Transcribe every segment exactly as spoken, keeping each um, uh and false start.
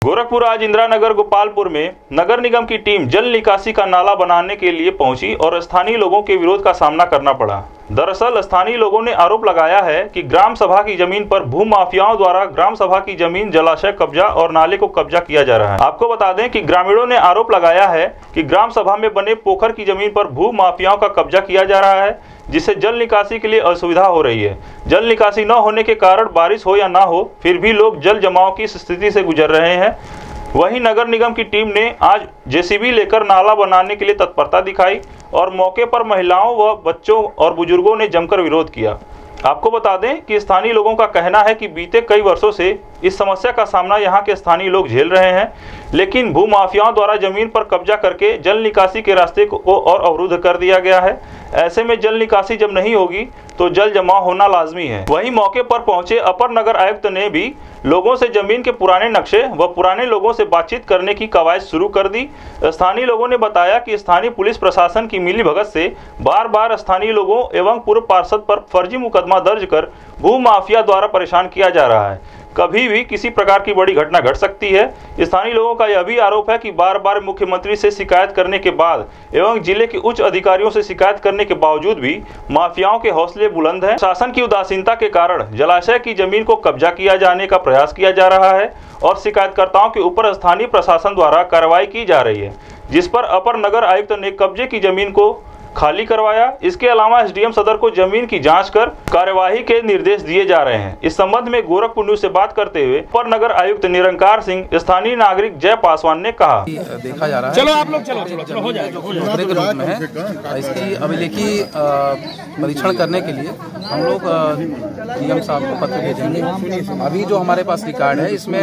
गोरखपुर आज इंदिरा नगर गोपालपुर में नगर निगम की टीम जल निकासी का नाला बनाने के लिए पहुंची और स्थानीय लोगों के विरोध का सामना करना पड़ा। दरअसल स्थानीय लोगों ने आरोप लगाया है कि ग्राम सभा की जमीन पर भू माफियाओं द्वारा ग्राम सभा की जमीन, जलाशय कब्जा और नाले को कब्जा किया जा रहा है। आपको बता दें कि ग्रामीणों ने आरोप लगाया है कि ग्राम सभा में बने पोखर की जमीन पर भू माफियाओं का कब्जा किया जा रहा है, जिससे जल निकासी के लिए असुविधा हो रही है। जल निकासी न होने के कारण बारिश हो या ना हो, फिर भी लोग जल जमाव की स्थिति से गुजर रहे हैं। वहीं नगर निगम की टीम ने आज जेसीबी लेकर नाला बनाने के लिए तत्परता दिखाई और मौके पर महिलाओं व बच्चों और बुजुर्गों ने जमकर विरोध किया। आपको बता दें कि स्थानीय लोगों का कहना है कि बीते कई वर्षों से इस समस्या का सामना यहां के स्थानीय लोग झेल रहे हैं, लेकिन भू माफियाओं द्वारा जमीन पर कब्जा करके जल निकासी के रास्ते को और अवरुद्ध कर दिया गया है। ऐसे में जल निकासी जब नहीं होगी तो जल जमाव होना लाजमी है। वहीं मौके पर पहुंचे अपर नगर आयुक्त ने भी लोगों से जमीन के पुराने नक्शे व पुराने लोगों से बातचीत करने की कवायद शुरू कर दी। स्थानीय लोगों ने बताया कि स्थानीय पुलिस प्रशासन की मिलीभगत से बार बार स्थानीय लोगों एवं पूर्व पार्षद पर फर्जी मुकदमा दर्ज कर भू माफिया द्वारा परेशान किया जा रहा है। कभी भी किसी प्रकार की बड़ी घटना घट सकती है। स्थानीय लोगों का यह भी आरोप है कि बार बार मुख्यमंत्री से शिकायत करने के बाद एवं जिले के उच्च अधिकारियों से शिकायत करने के बावजूद भी माफियाओं के हौसले बुलंद हैं। शासन की उदासीनता के कारण जलाशय की जमीन को कब्जा किया जाने का प्रयास किया जा रहा है और शिकायतकर्ताओं के ऊपर स्थानीय प्रशासन द्वारा कार्रवाई की जा रही है, जिस पर अपर नगर आयुक्त ने कब्जे की जमीन को खाली करवाया। इसके अलावा एसडीएम सदर को जमीन की जांच कर कार्यवाही के निर्देश दिए जा रहे हैं। इस संबंध में गोरखपुर न्यूज से बात करते हुए अपर नगर आयुक्त निरंकार सिंह, स्थानीय नागरिक जय पासवान ने कहा, देखा जा रहा है, चलो आप लोग चलो चलो चलो हो जाए जो के रूप में है, इसकी अभिलेखी परीक्षण करने के लिए हम लोग डीएम साहब को पत्र भेजेंगे। अभी जो हमारे पास रिकॉर्ड है इसमें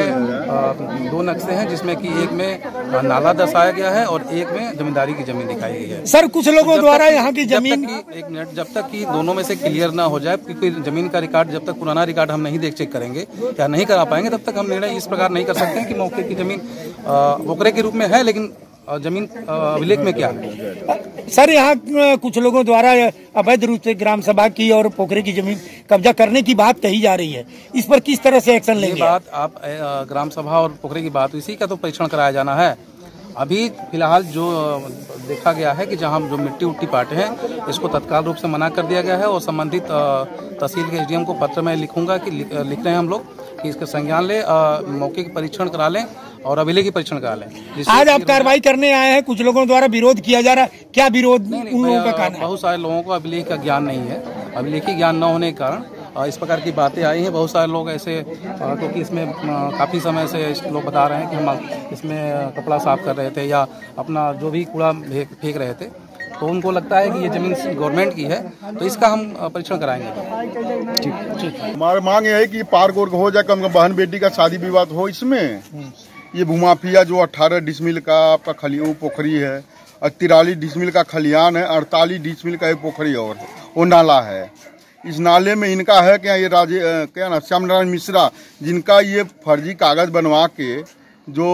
दो नक्शे हैं, जिसमें कि एक में नाला दर्शाया गया है और एक में जमींदारी की जमीन दिखाई गई है। सर कुछ लोगों द्वारा यहाँ की जमीन, एक मिनट, जब तक कि दोनों में से क्लियर ना हो जाए, क्योंकि जमीन का रिकॉर्ड जब तक पुराना रिकॉर्ड हम नहीं देख चेक करेंगे या नहीं करा पाएंगे, तब तक हम निर्णय इस प्रकार नहीं कर सकते हैं कि मौके की जमीन पोखरे के रूप में है, लेकिन जमीन अभिलेख में क्या है। सर यहाँ कुछ लोगों द्वारा अवैध रूप से ग्राम सभा की और पोखरे की जमीन कब्जा करने की बात कही जा रही है, इस पर किस तरह से एक्शन लेंगे? ये बात आप ग्राम सभा और पोखरे की बात, इसी का तो परीक्षण कराया जाना है। अभी फिलहाल जो देखा गया है कि जहां जो मिट्टी उट्टी पाटे हैं, इसको तत्काल रूप से मना कर दिया गया है और संबंधित तहसील के एसडीएम को पत्र में लिखूंगा कि लिख रहे हैं हम लोग कि इसका संज्ञान ले, मौके की परीक्षण करा लें और अभिलेख की परीक्षण करा लें। आज आप कार्रवाई करने आए हैं, कुछ लोगों द्वारा विरोध किया जा रहा है, क्या विरोध नहीं, नहीं, उन लोगों का कहना है? बहुत सारे लोगों को अभिलेख का ज्ञान नहीं है। अभिलेखी ज्ञान न होने के कारण इस प्रकार की बातें आई हैं। बहुत सारे लोग ऐसे, क्योंकि इसमें काफ़ी समय से लोग बता रहे हैं कि हम इसमें कपड़ा साफ कर रहे थे या अपना जो भी कूड़ा फेंक रहे थे, तो उनको लगता है कि ये जमीन गवर्नमेंट की है, तो इसका हम परीक्षण कराएंगे। ठीक, हमारी मांग है कि पार्क वर्क हो जाए, कम बहन बेटी का शादी विवाह हो। इसमें ये भूमाफिया जो अठारह डिसमिल का आपका खली पोखरी है और तिरालीस डिसमिल का खलियान है, अड़तालीस डिसमिल का एक पोखरी और है, वो नाला है। इस नाले में इनका है क्या, ये राजे क्या ना श्याम नारायण मिश्रा, जिनका ये फर्जी कागज बनवा के जो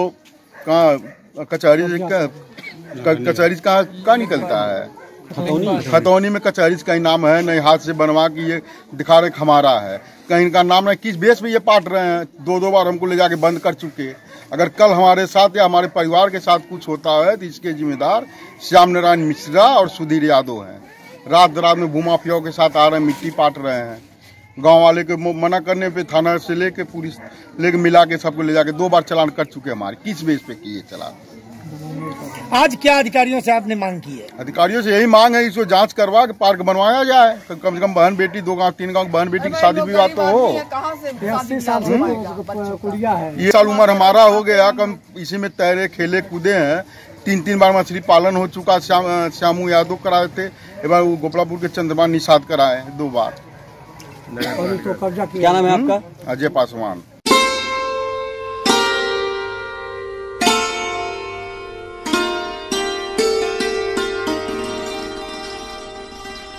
कहाँ कचहरी कचहरी कहाँ कहाँ निकलता है, खतौनी में कचहरी का ही नाम है, नहीं हाथ से बनवा के ये दिखा रहे हमारा है, कहीं इनका नाम है। किस बेस पे ये पाट रहे हैं? दो दो बार हमको ले जाके बंद कर चुके। अगर कल हमारे साथ या हमारे परिवार के साथ कुछ होता है तो इसके जिम्मेदार श्याम नारायण मिश्रा और सुधीर यादव हैं। रात रात में भूमाफियाओं के साथ आ रहे हैं, मिट्टी पाट रहे हैं। गांव वाले के मना करने पे थाना से लेके पुलिस लेके मिला के सबको ले जाके दो बार चालान कर चुके हमारे। किस बेस पे किए चालान? आज क्या अधिकारियों से आपने मांग की है? अधिकारियों से यही मांग है, इसको जांच करवा के पार्क बनवाया जाए। तो कम से कम बहन बेटी, दो गांव तीन गांव बहन बेटी की शादी विवाह तो हो। ये साल उम्र हमारा हो गया, कम इसी में तैरे खेले कूदे हैं। तीन तीन बार मछली पालन हो चुका। श्याम श्यामू यादव कराए थे, एक बार गोपालपुर के चंद्रमा निषाद कराए दो बार। क्या नाम है आपका? अजय पासवान।